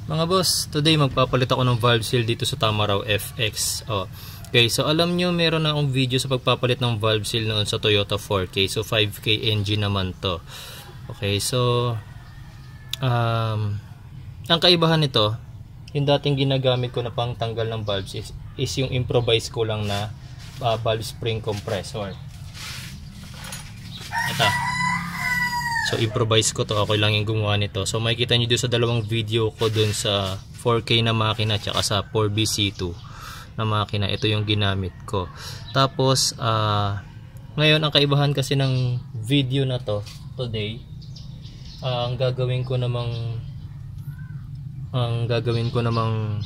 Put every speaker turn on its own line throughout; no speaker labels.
Mga boss, today magpapalit ako ng valve seal dito sa Tamaraw FX. Okay, so alam nyo meron na akong video sa pagpapalit ng valve seal noon sa Toyota 4K. So 5K engine naman to. Okay, so ang kaibahan nito, yung dating ginagamit ko na pang tanggal ng valves is yung improvise ko lang na valve spring compressor. Ito. So improvise ko to, ako lang yung gumawa nito. So makikita nyo doon sa dalawang video ko doon sa 4K na makina at sa 4BC2 na makina, ito yung ginamit ko. Tapos ngayon ang kaibahan kasi ng video na to today, ang gagawin ko namang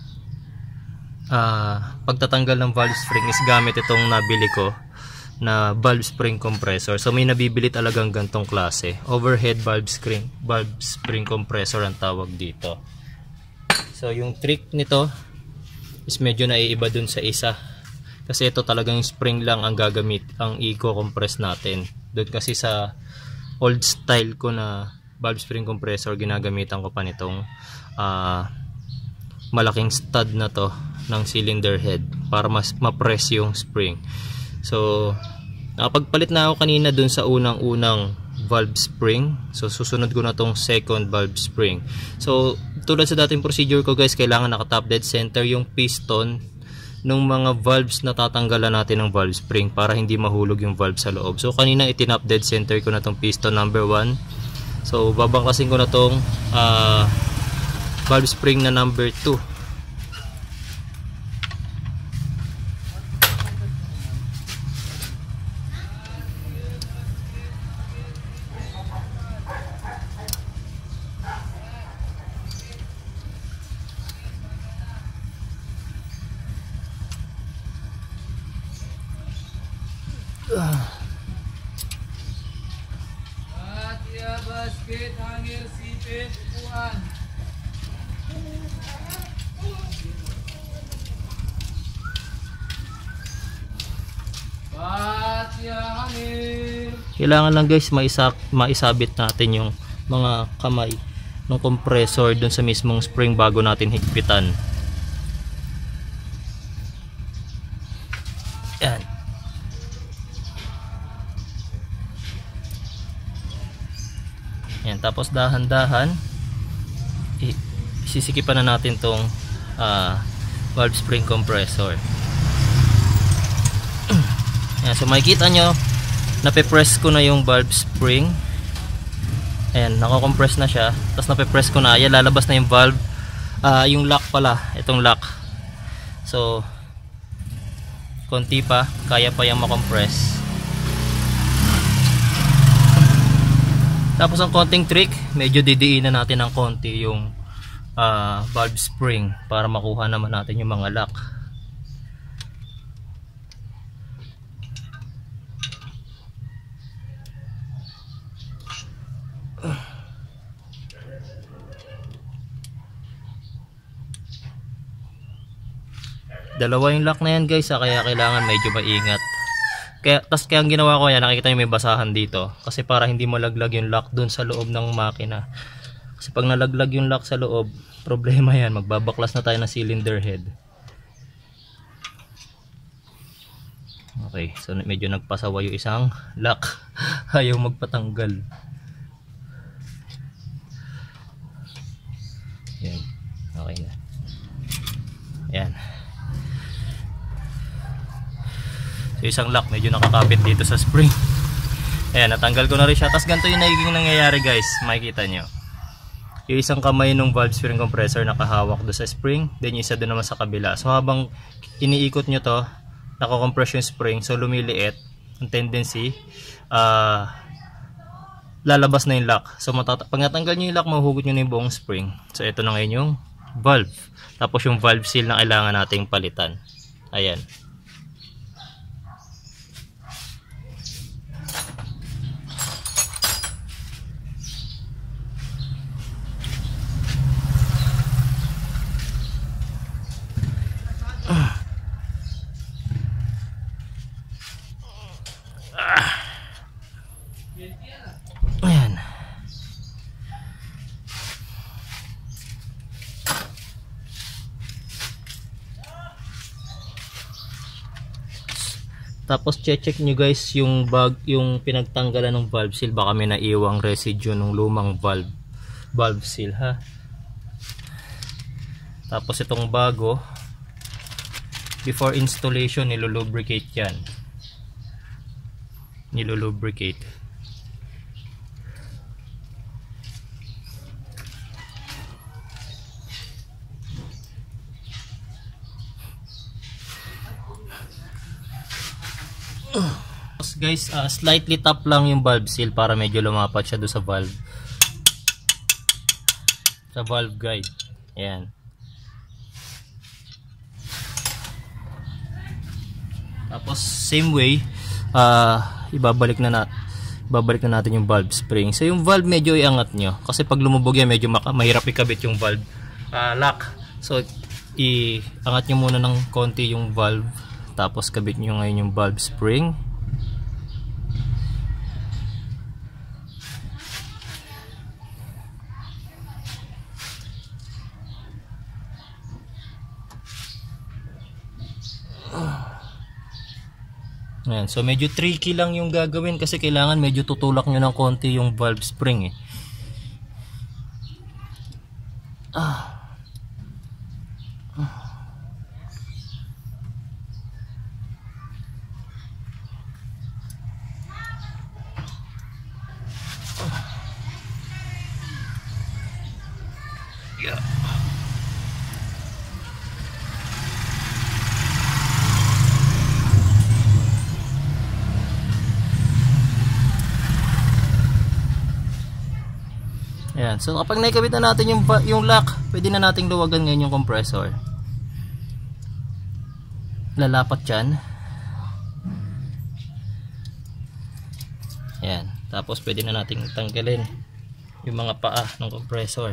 pagtatanggal ng valve spring is gamit itong nabili ko na valve spring compressor. So may nabibili talagang gantong klase, overhead valve spring compressor ang tawag dito. So yung trick nito is medyo naiiba dun sa isa, kasi ito talagang spring lang ang gagamit, ang i-compress natin. Doon kasi sa old style ko na valve spring compressor, ginagamitan ko pa nitong malaking stud na to ng cylinder head para mas ma-press yung spring. So nakapagpalit na ako kanina dun sa unang valve spring. So susunod ko na tong second valve spring. So tulad sa dating procedure ko guys, kailangan naka top dead center yung piston nung mga valves na tatanggalan natin ng valve spring para hindi mahulog yung valve sa loob. So kanina itinop dead center ko na tong piston number 1. So babaklasin ko na tong valve spring na number 2.
Basket, hangir, sipit, upuan. Hangir.
Kailangan lang guys maisabit natin yung mga kamay ng compressor dun sa mismong spring bago natin higpitan. Yan. Yan, tapos dahan-dahan isisikipan na natin tong valve spring compressor. Yan, so makikita nyo nape-press ko na yung valve spring. Ayan, nako-compress na siya. Tapos nape-press ko na, ayan, lalabas na yung valve, yung lock pala, itong lock. So konti pa, kaya pa yung makompress. Tapos ang konting trick, medyo didiinan natin ng konti yung valve spring para makuha naman natin yung mga lock. Dalawa yung lock na yan guys, kaya kailangan medyo maingat. Kaya ang ginawa ko yan, nakikita nyo may basahan dito kasi para hindi malaglag yung lock dun sa loob ng makina. Kasi pag nalaglag yung lock sa loob, problema yan, magbabaklas na tayo ng cylinder head. Okay, so medyo nagpasawa yung isang lock. Ayaw magpatanggal. Yan, okay na. Yan. So isang lock medyo nakakapit dito sa spring. Ayan, natanggal ko na rin siya. Tapos ganito yung nagiging nangyayari guys, makikita nyo. Yung isang kamay ng valve spring compressor nakahawak do sa spring, then yung isa doon naman sa kabila. So habang iniikot nyo to, nako-compress yung spring, so lumiliit ang tendency, lalabas na yung lock. So pag natanggal nyo yung lock, mahuhugot nyo na yung buong spring. So ito na ngayon yung valve. Tapos yung valve seal na kailangan nating palitan. Ayan. Ayan. Tapos check nyo guys yung yung pinagtanggalan ng valve seal, baka may naiwang residue ng lumang valve seal ha. Tapos itong bago, before installation nilulubricate yan. Nilulubricate. Tapos guys, slightly tap lang yung valve seal para medyo lumapat siya doon sa valve guide. Ayan. Tapos same way, ibabalik na natin yung valve spring. So yung valve medyo iangat nyo kasi pag lumubog yan medyo mahirap ikabit yung valve lock. So iangat nyo muna ng konti yung valve, tapos kabit nyo ngayon yung valve spring. Ayan, so medyo tricky lang yung gagawin kasi kailangan medyo tutulak nyo ng konti yung valve spring eh. Yeah. Ayan, so kapag naikabit na natin yung lock, pwede na nating luwagan ngayon yung compressor. Lalapat yan. Ayan, tapos pwede na nating tanggalin yung mga paa ng compressor.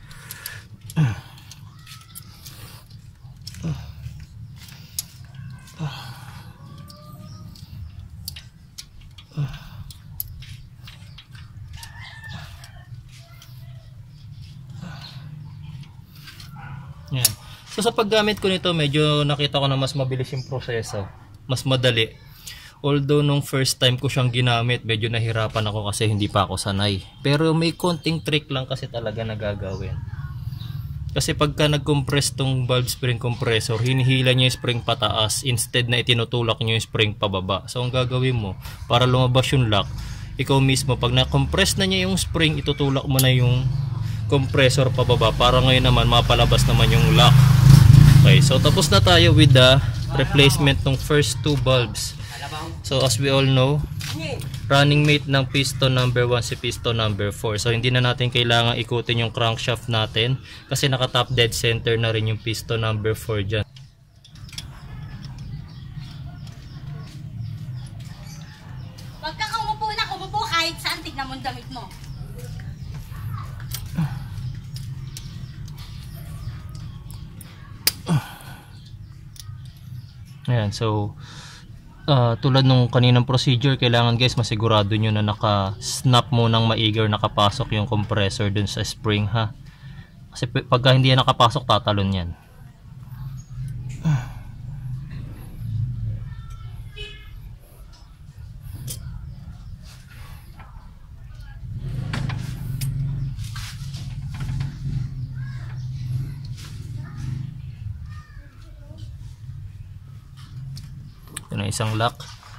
Yan. So sa paggamit ko nito, medyo nakita ko na mas mabilis yung proseso, mas madali. Although nung first time ko siyang ginamit, medyo nahirapan ako kasi hindi pa ako sanay. Pero may konting trick lang kasi talaga na gagawin. Kasi pagka nag-compress tong valve spring compressor, hinihila niya yung spring pataas instead na itinutulak niyo yung spring pababa. So ang gagawin mo, para lumabas yung lock, ikaw mismo pag na-compress na niya yung spring, itutulak mo na yung compressor pababa para ngayon naman mapalabas naman yung lock. Okay, so tapos na tayo with the replacement ng first two valves. So as we all know, running mate ng piston number 1 si piston number 4. So hindi na natin kailangan ikutin yung crankshaft natin kasi naka top dead center na rin yung piston number 4 dyan.
Pag ka umupo kahit saan, tignan mo ang damit mo.
Ayan, so tulad nung kaninang procedure, kailangan guys masigurado nyo na naka-snap mo ng maigor, nakapasok yung compressor dun sa spring ha. Kasi pagka hindi yan nakapasok, tatalon yan. Ito na isang lock.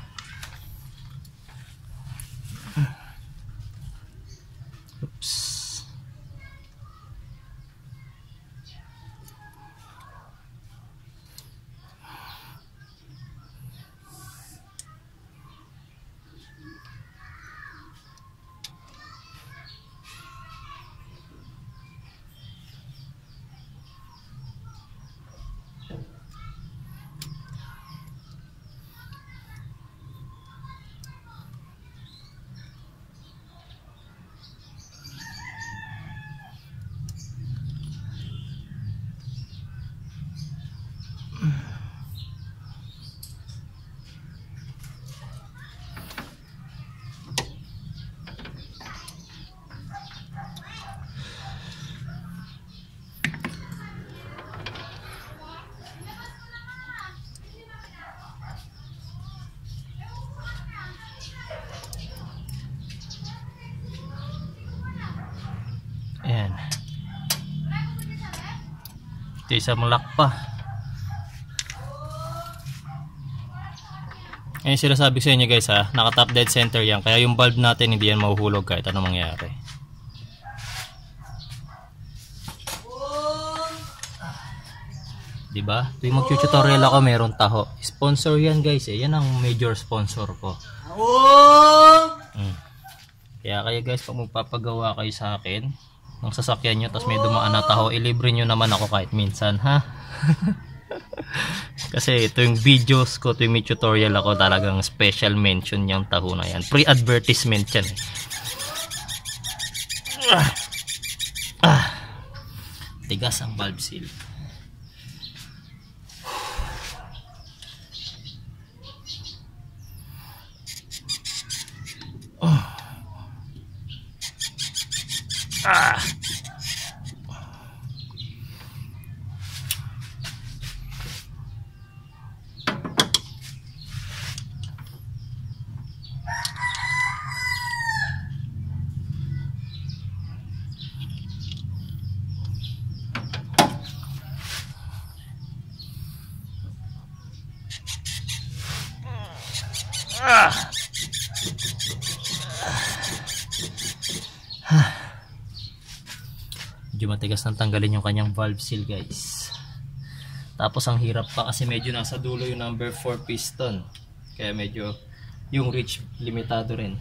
Oops. Ito isang lock pa. Ngayon sinasabi ko sa inyo guys ha, naka top dead center yan, kaya yung valve natin hindi yan mahuhulog kahit anong mangyari. Diba? Tuwing mag-tutorial ako meron taho. Sponsor yan guys eh. Yan ang major sponsor ko. Kaya kayo guys, pag magpapagawa kayo sa akin ng sasakyan nyo, tapos may dumaan na taho, ilibre nyo naman ako kahit minsan ha. Kasi ito yung videos ko, ito yung may tutorial ako, talagang special mention yung taho na yan. Pre-advertisement yan eh. Tigas ang valve seal. Medyo matigas nang tanggalin yung kanyang valve seal guys. Tapos ang hirap pa kasi medyo nasa dulo yung number 4 piston, kaya medyo yung reach limitado rin.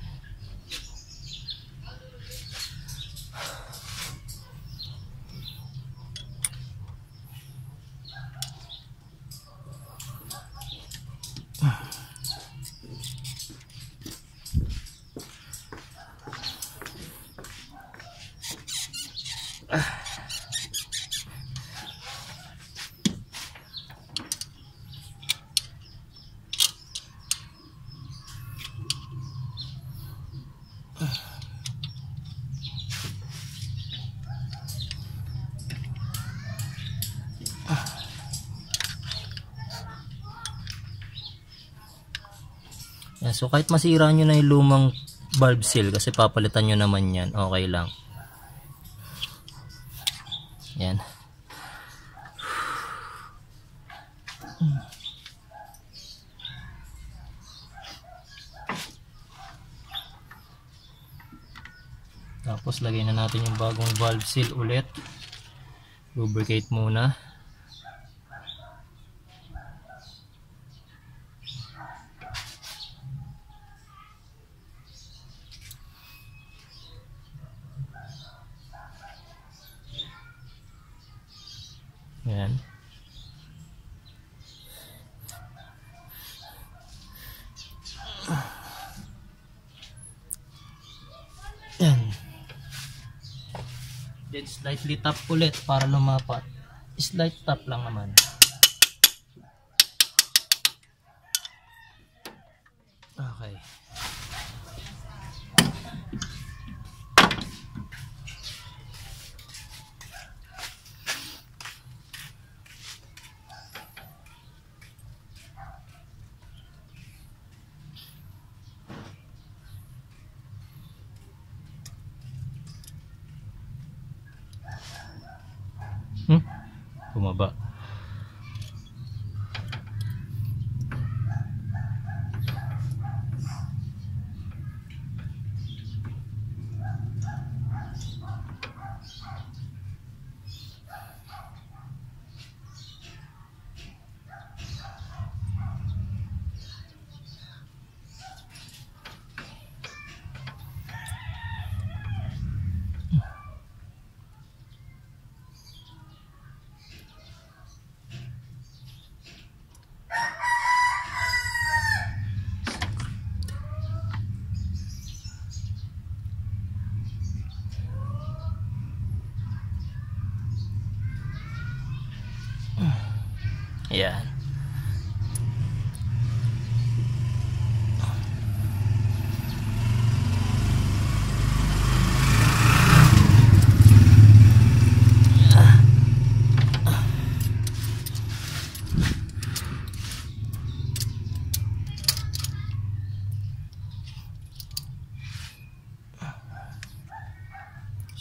So kahit masira nyo na yung lumang valve seal, kasi papalitan nyo naman yan, okay lang. Yan. Tapos lagay na natin yung bagong valve seal ulit. Lubricate muna. Yan. Yan. Then slightly tap ulit para lumapat. Slight tap lang naman. Okay. Bumaba. Yan.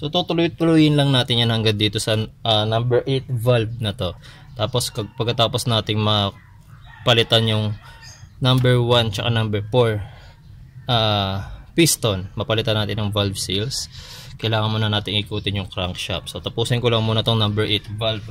So tutuloy-tuloyin lang natin yan hanggang dito sa number 8 valve na to. Tapos pagkatapos nating mapalitan yung number 1 tsaka number 4 piston, mapalitan natin ng valve seals, kailangan muna natin ikutin yung crankshaft. So tapusin ko lang muna tong number 8 valve.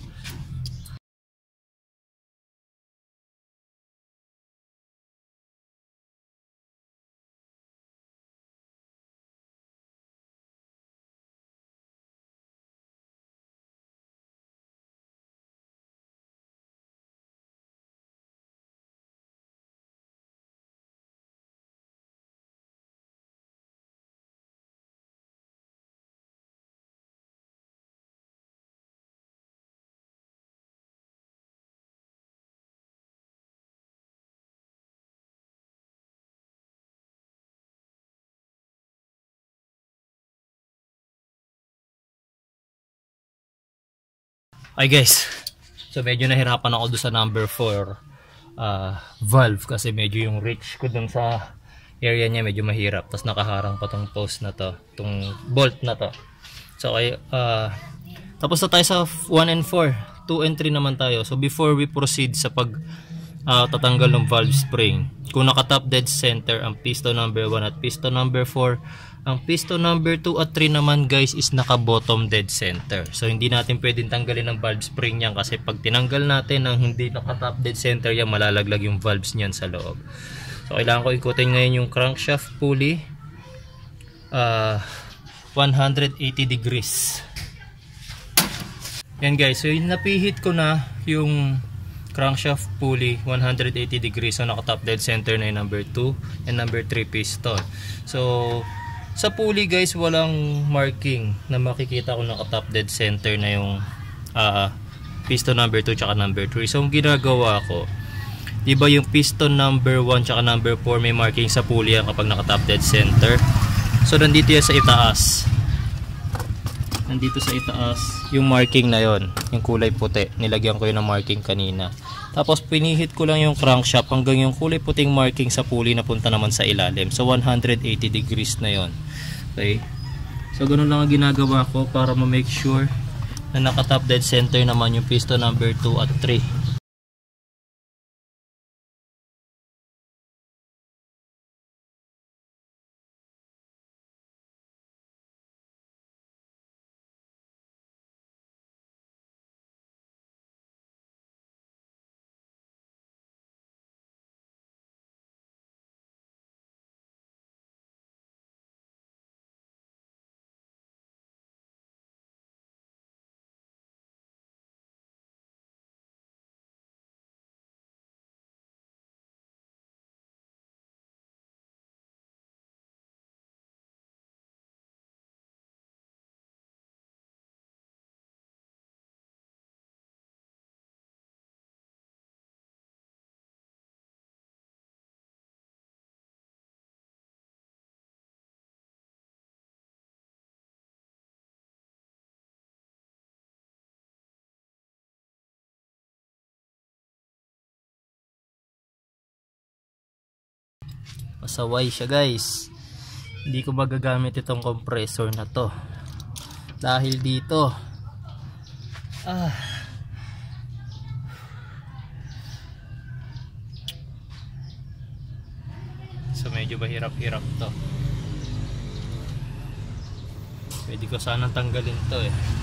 Ay guys, so medyo nahirapan ako doon sa number 4 valve kasi medyo yung reach ko doon sa area niya medyo mahirap, tapos nakaharang pa tong post na to, tong bolt na to. So okay, tapos na tayo sa 1 and 4, 2 and 3 naman tayo. So before we proceed sa tatanggal ng valve spring, kung naka top dead center ang piston number 1 at piston number 4, ang piston number 2 at 3 naman guys is naka bottom dead center. So hindi natin pwedeng tanggalin ang valve spring yan, kasi pag tinanggal natin ang hindi naka top dead center yan, malalaglag yung valves niyan sa loob. So kailangan ko ikutin ngayon yung crankshaft pulley 180 degrees. Yan guys, so napihit ko na yung crankshaft pulley 180 degrees. So naka top dead center na yung number 2 and number 3 piston. So sa pulley guys, walang marking na makikita ko naka top dead center na yung piston number 2 tsaka number 3. So ang ginagawa ko, diba yung piston number 1 tsaka number 4 may marking sa pulley yan kapag naka top dead center. So nandito yan sa itaas, nandito sa itaas yung marking na yon, yung kulay puti, nilagyan ko yun ng marking kanina. Tapos pinihit ko lang yung crankshaft hanggang yung kulay puting marking sa pulley na punta naman sa ilalim. So 180 degrees na yon. Okay, so ganun lang ang ginagawa ko para ma-make sure na naka top dead center naman yung piston number 2 at 3. Pasaway siya guys, hindi ko magagamit itong compressor na to dahil dito so medyo mahirap-hirap to. Pwede ko sanang tanggalin to eh.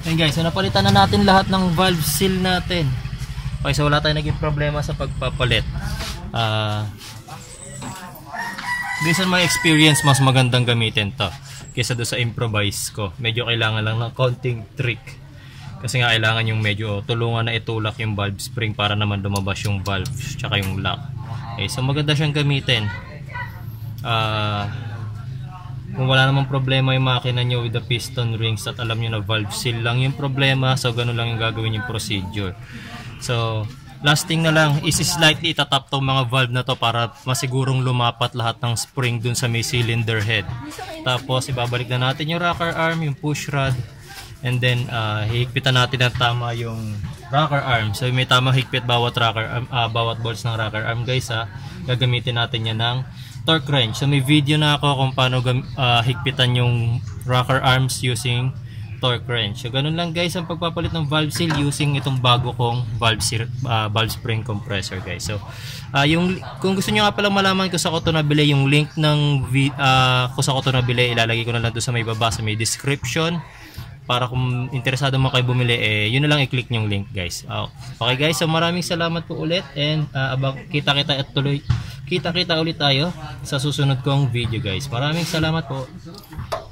Ayun guys, so napalitan na natin lahat ng valve seal natin. Okay, so wala tayong naging problema sa pagpapalit. Based on my experience, mas magandang gamitin to kaysa doon sa improvise ko. Medyo kailangan lang ng konting trick. Kasi nga kailangan yung medyo tulungan na itulak yung valve spring para naman lumabas yung valve tsaka yung lock. Okay, so maganda siyang gamitin. Kung wala namang problema yung makina nyo with the piston rings at alam nyo na valve seal lang yung problema, so ganun lang yung gagawin yung procedure. So last thing na lang is slightly itatap tong mga valve na to para masigurong lumapat lahat ng spring dun sa may cylinder head. Tapos ibabalik na natin yung rocker arm, yung push rod, and then hihigpitan natin ng tama yung rocker arm. So may tamang higpit bawat rocker arm, bawat bolts ng rocker arm guys ha. Gagamitin natin yan ng torque wrench. So may video na ako kung paano higpitan yung rocker arms using torque wrench. So ganun lang guys ang pagpapalit ng valve seal using itong bago kong valve spring compressor guys. So kung gusto niyo nga pala malaman kung saan ko ito nabili, yung link ng kung saan ko ito nabili ilalagay ko na lang doon sa may baba sa may description, para kung interesado mo kayo bumili yun na lang i-click yung link guys. Okay guys, so maraming salamat po ulit, and kita-kita ulit tayo sa susunod kong video guys. Maraming salamat po.